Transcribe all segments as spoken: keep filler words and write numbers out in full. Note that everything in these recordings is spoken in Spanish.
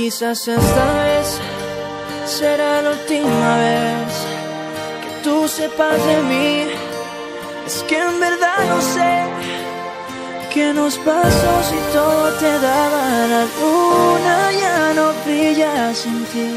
Quizás esta vez será la última vez que tú sepas de mí. Es que en verdad no sé qué nos pasó si todo te daba la luna, ya no brilla sin ti.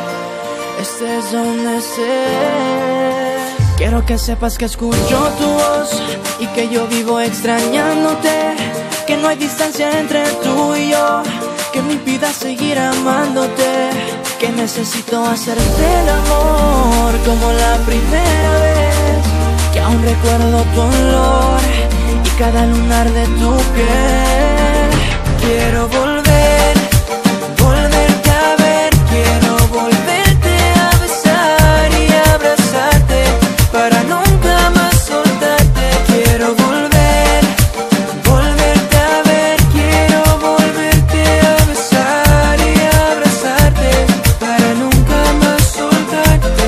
Estés donde estés, quiero que sepas que escucho tu voz y que yo vivo extrañándote, que no hay distancia entre tú y yo que me impida seguir amándote, que necesito hacerte el amor como la primera vez, que aún recuerdo tu olor y cada lunar de tu piel. Quiero volver, volverte a ver, quiero volverte a besar y abrazarte para nunca más soltarte. Quiero volver, volverte a ver, quiero volverte a besar y abrazarte para nunca más soltarte.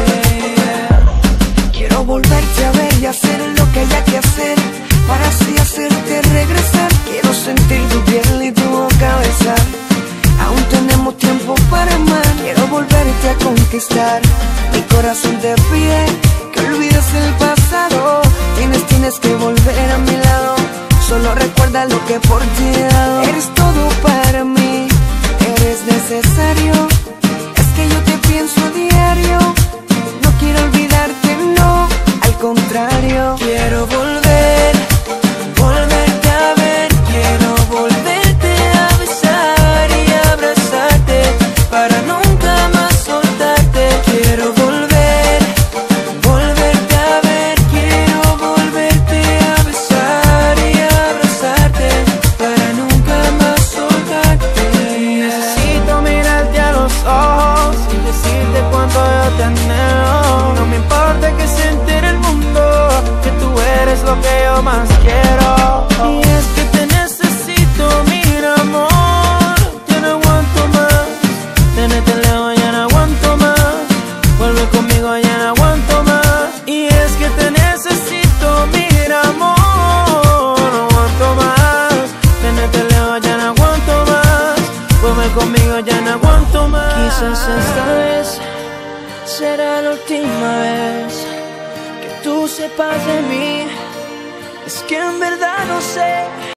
Quiero volverte a ver y hacer lo que haya que hacer para así hacerte regresar. Quiero sentir tu piel y tu boca besar. Aún tenemos tiempo para amar. Quiero volverte a conquistar. Mi corazón te pide que olvides el pasado. Tienes, tienes que volver a mi lado. Solo recuerda lo que por ti he dado. Eres todo para mí, eres necesario. Es que yo te pienso a diario. No quiero olvidarte, no, al contrario. Quiero volver, volverte a ver, quiero volverte a besar y abrazarte para nunca más soltarte. Quiero volver, volverte a ver, quiero volverte a besar y abrazarte para nunca más soltarte. Necesito mirarte a los ojos y decirte cuánto yo te anhelo. No me importa que se entere el mundo que tú eres lo que yo más quiero. Y es que te necesito, mira amor, ya no aguanto más. Tenerte lejos ya no aguanto más. Vuelve conmigo ya no aguanto más. Y es que te necesito, mira amor, no aguanto más. Tenerte lejos ya no aguanto más. Vuelve conmigo ya no aguanto más. Quizás esta vez será la última vez que tú sepas de mí. Es que en verdad no sé